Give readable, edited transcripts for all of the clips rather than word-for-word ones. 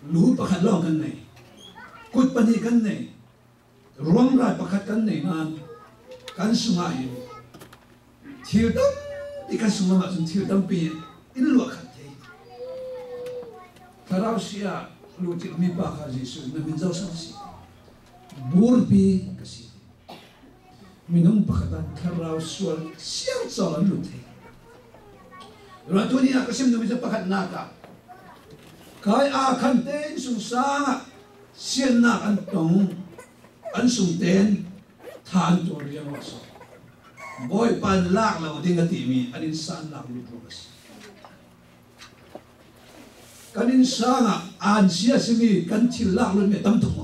lu pakhat lo kan nei kut pani kan nei ruang ra pakhat kan nei nan kan sunga hi thil tam ti kan sunga ma sun thil tam pi in lu khat thei tharau sia lu ti mi pa kha jisu na min zau sang si bur pi ka si minung pakhatan tharau sual siang chaw lu thei ra tu ni ka sim nu mi pakhat na ka kai a khan ten sung sa sian na an tong an sung ten than to riang wa so boy pan lak lo ding ati mi anin san lak lu pros kanin sanga an sia simi kan thil lak lu me tam thong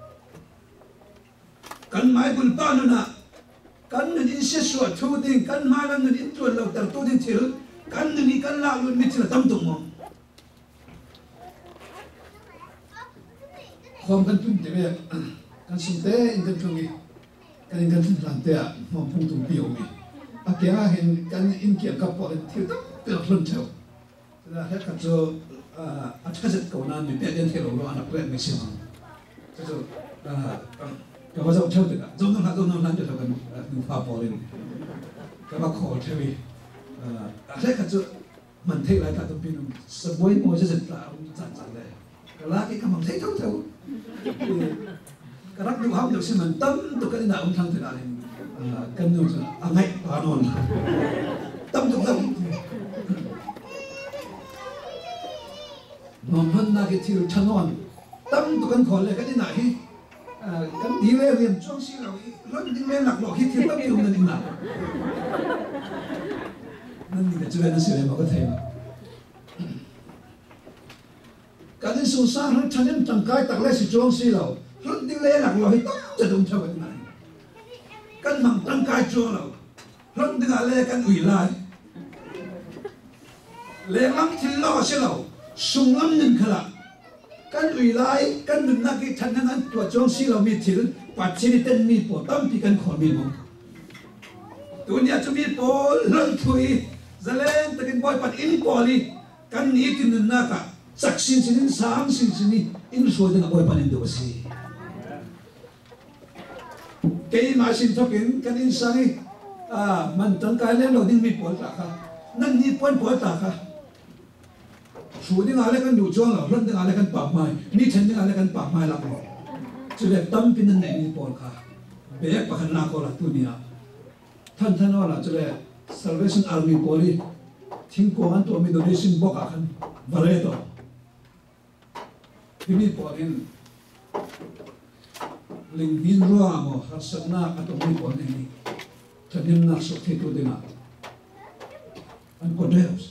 kan mai bul pa nu na kan nin se so thu ding kan ma lan nin tu lo tar tu ding thil kan ni kan lak lu mi thil tam thongความกันทุ่มเต็มเลยกันสุดเตะอินกันตรงนี้กันอินกันทุ่มหลังเตะมองพุ่งตรงเปียวมีอาเกียเห็นกันอินเกี่ยวกับปอดเที่ยวตั้งเปียวพลุนเชียวแต่ถ้าขัดโจอาจจะเก่านั้นมีเปียเดินเที่ยวเราอันดับแรกไม่ใช่มั้งก็จะก็ว่าจะเที่ยวเด็กจงต้องจะทำกันดูภาพปอดเลยก็ว่าขอเที่ยวถ้าขัดโจมันเที่ยวอะไรก็ต้องเป็นสบายมั่วจะเสร็จแล้วจัดเลยก็ลากไอ้คำมันเที่ยวเท่าก็รักดูเขาเดี๋ยวสิมันตั้มตัวกันน่ะองค์ทางที่อะไรกันนู่นจะอะไรปานนตั้มตัวตั้มนอนพันนักที่ชนวนตั้มตัวกันขอเลยกันที่ไหนกันดีเลยเรียนช่วงสิเราเรื่องดีเลยหลักหลอกที่ตั้มอยู่นั่นนี่นะนั่นนี่จะเป็นสิ่งอะไรมาก็เท่การที่สุสานนั้นฉันยังจังกายตักเล่สิจงสิเรารุ่นที่เล่หลักเราให้ต้องจะต้องเท่ากันไหนกันมั่งจังกายจงเรารุ่นที่อะไรกันอุ่ยลายเลี้ยงล้ำที่ล่อเสียเราสุ่มล้ำหนึ่งขละกันอุ่ยลายกันหนึ่งนักที่ฉันนั้นตัวจงสิเรามีถิ่นปัจจิตเต้นมีปวดตั้มที่กันขอมีมั้งตัวนี้จะมีปวดเรื่องถุยจะเล่นแต่กันบ่อยปัดอินปอลีกันนี้ที่หนึ่งนักสักสิ่งสิ่งสามสิ่งสิ่งนี้อินส่วนที่เราไปพันธุ์ตัวสิเกี่ยมาสิ่งทุกอย่างกันอินสังนี้มันตั้งใจเล่นเราดิ้งมีปวดตาค่ะนั่นนี่ปวดตาค่ะส่วนที่อะไรกันดูจ้องเราเรื่องที่อะไรกันปากไม้นี่ฉันที่อะไรกันปากไม้หลักเราจะเรียกตั้มเป็นนั่นเองมีปวดค่ะเบียกปากหน้าก็ละตัวนี้ท่านว่าเราจะเรียก Salvation Army ปอลีทิ้งกวนตัวมีโดยสิ่งบอกกันบาเรโตที่มีปอดินลิงหินรัวมั้งฮัสนาอัตมีปอดินฉันยังนักสุขที่ตัวดินาอันก็เดียว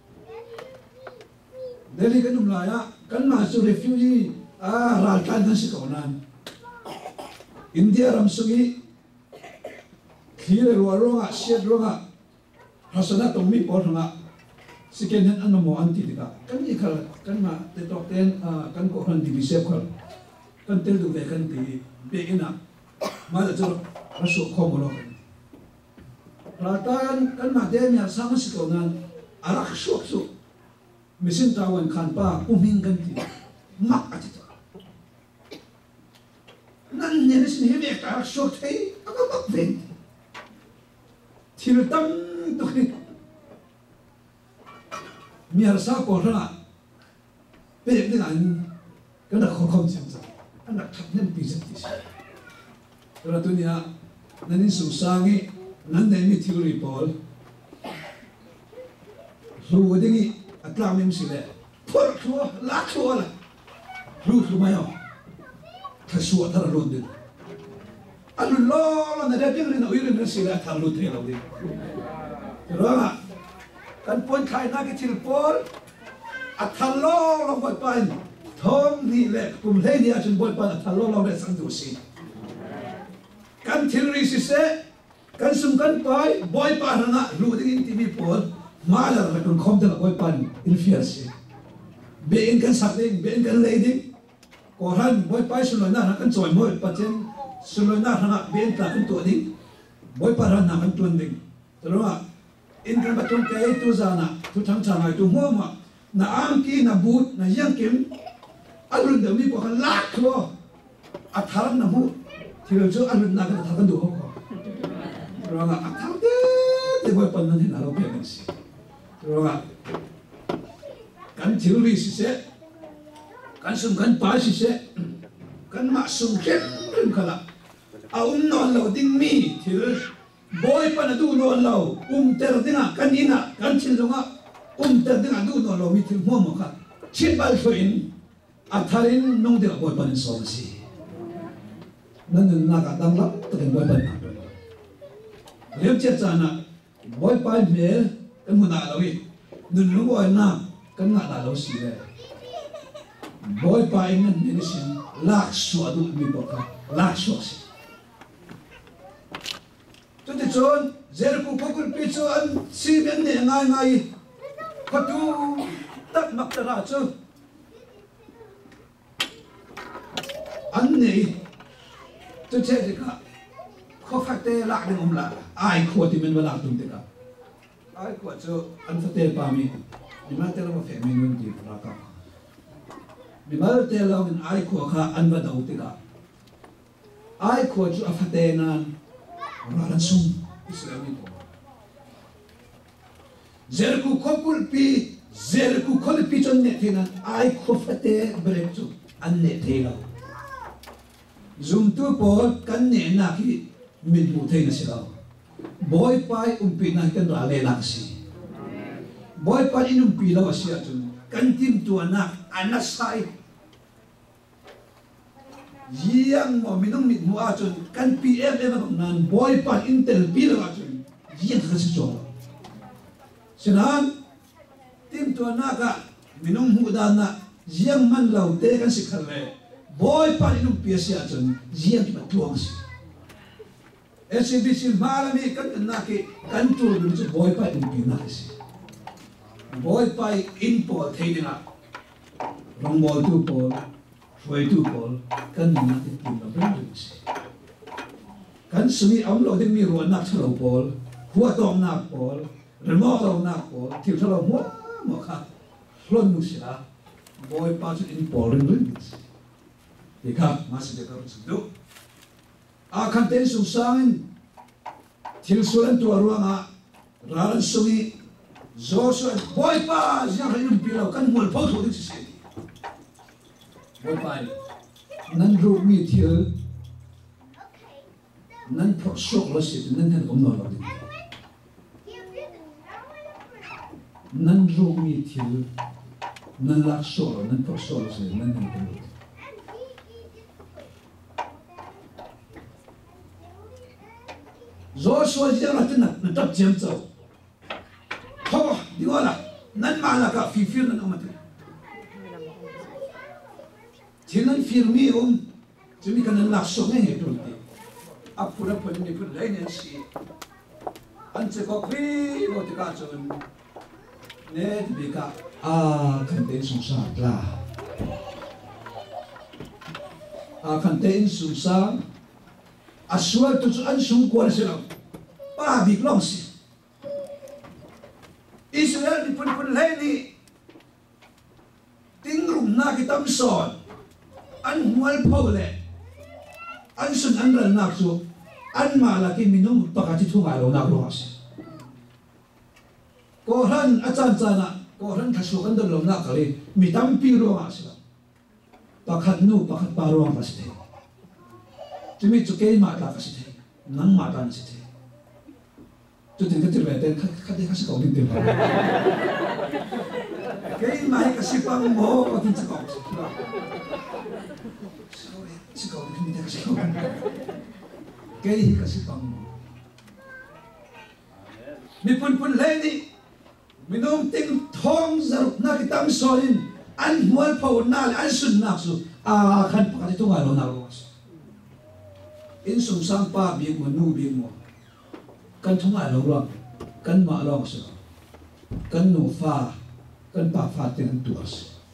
เดลิกันนุ่มลายกันมาสู่ refugee รัฐกันสิเขานั้นอินเดียรำสุกีขี้เรือรัวเสียรัวฮัสนาตรงมีปอดหังสิเกนอันนั้นมองอันที่ดีกันนี่ค่ะกันมาแต่ตอกเต้นกันก็คันดีพิเศษค่ะกันเตลดูเวกันตีเบกินะมาจะรัศข้อมูลกันรัฐกันมาเดี๋ยวนี้สามสิบคนนั้นอารักสุกมิสินตาวันขันป้าอุ้มหิงกันตีมักอาทิตย์นั่นเนี่ยสิ่งที่เรียกอารักสุกเท่ก็มักเป็นที่เราตั้งตัวนี้มีอะไรสักคนละเป็นอย่างนั้นก็นักข้อมูลจังจังอันนักทับนั่นปีเศษที่สุดแต่ตัวนี้นั่นนี่สุสานีนั่นเนี่ยมีทีรีพอลรู้ว่าอย่างนี้อัตราไม่มีสิเลยพอทัวลักทัวละรู้ไหมอ่ะถ้าชัวร์ถ้ารู้ดิอันนู้นล้อแล้วเนี่ยเดี๋ยวนี้เราอยู่ในสิเลยถ้ารู้ที่เราดิรู้ไหมกันปนใครนักที่ปนอัฐลอลงไปเป็นทองนี่แหละกลุ่มเฮียจนบนเป็นอัฐลอลงไปสังดูสิกันที่ริสิเสกันสุ่มกันไปบ่อยปานนะรู้ที่ที่มีปนมาแล้วกันคอมเตอร์บ่อยปานอินฟิอัสเบนกันสักดิ้งเบนกันเลยดิ้งก่อนบ่อยไปสุนัยน่ากันจอยมั่วปัจจัยสุนัยน่านะเบนตากันตัวดิ้งบ่อยปานนะกันตัวดิ้งแต่ว่าอินกันประตูเกยตัวจานะทุกทั้งชาติตัวหัวมา na angki na but na yangkim alun da mi ko kan lak lo atharan na mu thil chu alun na ka thakan du ho ko ronga athar de boy pan nan hin alo pe kan si ronga kan thil ri si se kan sum kan pa si se kan ma sum khem khala a non lo ding mi thil boy pan du lo lo ter dinga kan ina kan thil longa ter dinga du no lo mi thil mo mo ka chin bal soin atharin nong de boy pan so si nan na ka dang la to den boy pan na lem che chana boy pan me kan mu na lo wi nun lu boy na kan nga la lo si le boy pan nan ni sin lak so adu mi bo ka lak so si to de chon zer ku kokul pi cho an si men ne ngai ngai khatu tak mak tara cho an nei to che de ka kho phát te la de ngom la ai kho ti men wala tum de ka ai kho cho an fa te pa mi ma te la ma fe mi ngun ti ra ka mi ma te la min ai kho kha an ba dau te ka ai kho chu a fa te nan ra ran sum islami ko zer ku khopul pi zer ku khol pi chon ne the na ai kho fa te bre chu an ne the la zoom tu por kan ne na ki min mu thei na sila boy pai pi na kan ra le na si boy pai pi la wa sia chun kan tim tu na anasai yang mo minung mit mu a chun kan pm e na nan boy pai intel pi la wa chun yang ka si cho sinan tim tu na ka minung hu da na yang man lau te kan si khale boy pai pi sia chun yang ki ma tuang si SCBC malami kan na ki kan tu dun chu boy pai in pi na si boy pai in pol thei dina rong bol tu pol foi tu pol kan na ki tin la ben du si kan sumi am lo ding mi ro na chalo pol huwa tong na pol remo lo na pol ti chalo mo kha hlon nu sia boy pa chu in pol rin rin si di ka ma si de ka ru du a kan ten su sang thil suan tu ruanga raran sumi zo so boy pa yang hin pi lo kan mol pho tho di si boy pa nan ru mi thil nan pho sok lo si nan han om no lo di nan ru mi thil nan la so nan pho so lo si nan han om lo Joshua dia nak nak tak jam tau. Kau di mana? Nan mana ka fifir nan amat. Jangan firmi jadi kan nak songai itu nanti. Apa pun ni pun lain si. Ance kau kri mau dikacauin. Ne dibika kan ten susah lah. Kan ten susah. Aswal tu an sung kuan silang pa big long si Israel di pun leni tingrum na kitam son an mual pole an sun an ran nak so an malaki minum pakati thunga lo nak lo si ko ran achan chana ko ran thasukan do lo nak kali mitam pi ro si pakhat nu pakhat pa ro ma si Tumi tu kei mata kasi te, nang mata nasi te. Tu tinggal terbete, kade kasi kau binti pa. Kei mai kasi pang mo, patin sa kau. Si kau binti kasi kau. Kei kasi pang mo. Mi pun leni, minum ting thong zaruk na kitam soin, an mual pau nal, an sun naksu, kan pakati tu ngalo nalos. In sung sang pa bi mo nu bi mo kan thong ai lo ro kan ma lo so kan nu fa kan pa fa ten tu as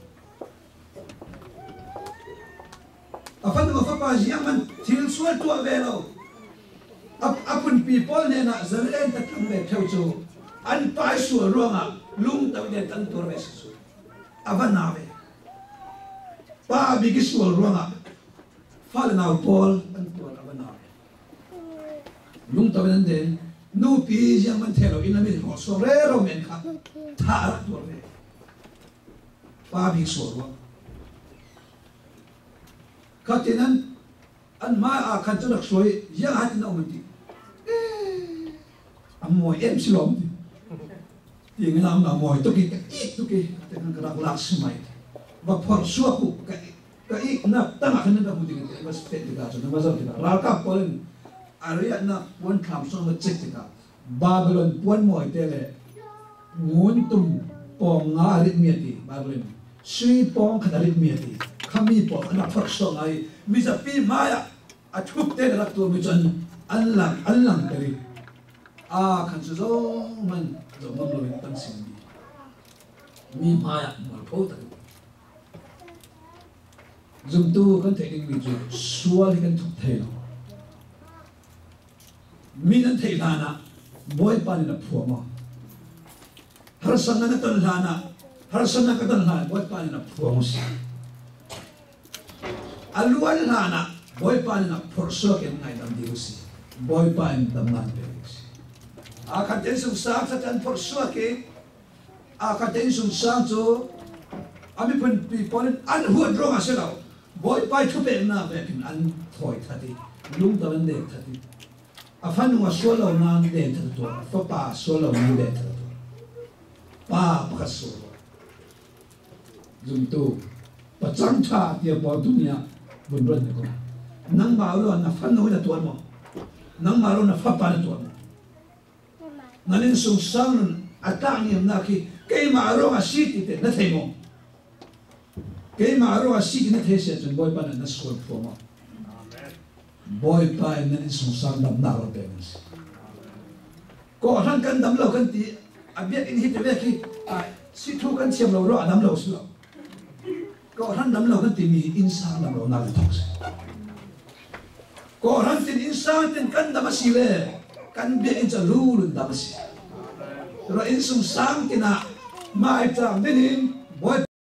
afan mo fa pa ji man til sual tu avelo apun people ne na zalen ta tang le thau chu an pa su ro nga lung ta de tan tur ve su avan na ve pa bi ki sual ruanga fa le naw pol an pol abana lung ta ben den nu pi jang man thelo in ami ho so re ro men kha tha ra to re pa bi sual ruang katinan an ma a khan chu nak soi ya hat na um ti amoy em silom ti ngi nam na moy to ki te kan ka lak smai ba phor suaku ka I na tama khan na bu ding ba spet ga so na ba zo ti ra ka polen aria na one tham so ma check ti ka Babylon puan moy te le ngun tum pong nga rit mi ti Babylon sui pong khan rit mi ti khami po na phor so ngai mi za pi maya a thup te ra tu mi chan an lang teri a khan zo man zo mam lo tan sin mi maya mal pho ta zum tu kan thei ding mi chu sual kan thuk thei no mi nan thei lana boy pa ni na phu ma har san na ton lana har san na ka ton lana boy pa ni na phu ma si aluan lana boy pa ni na phorso ken ngai dam di si boy pa ni dam nan pe si a ka ten sum sa sa tan phorso ke a ka ten sum sa chu ami pun pi pon an hu dro ma se lao boy pa thu pe na ve kin an thoi thati lung ta ban de thati a fan wa so lo na de thati to fa pa so lo na de thati pa pa so zum tu pa chang tha dia bo dunia bun ron ko nang ma ro na fan no na to mo nang ma ro na fa pa na to mo nanin sung sang atang ni na ki ke ma ro a si ti te na thei mo ke ma ro a si ti na thei se chun boy pa na skol pho mo boy pa nanin sung sang dam na ro pe ko han kan dam lo kan ti abiak in hit ve ki si thu kan chiam lo ro dam lo su ko han dam lo kan ti mi insan dam lo na le thok se ko han tin insan tin kan dam si le kan be in cha lu lun dam si ro in sung sang tina mai chang din boy